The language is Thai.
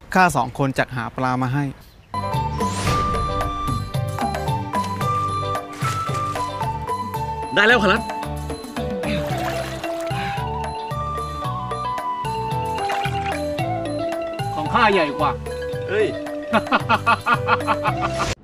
ข้าสองคนจักหาปลามาให้ได้แล้วขลัดของข้าใหญ่กว่าเฮ้ย